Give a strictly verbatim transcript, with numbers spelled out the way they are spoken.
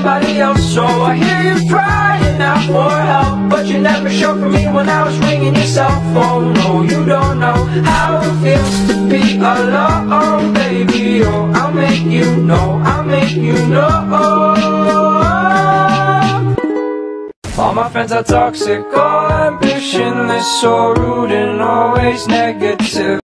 somebody else. So I hear you crying out for help, but you never showed for me when I was ringing your cell phone. No, you don't know how it feels to be alone, baby. Oh, I'll make you know, I'll make you know. All my friends are toxic, all ambitionless, so rude and always negative.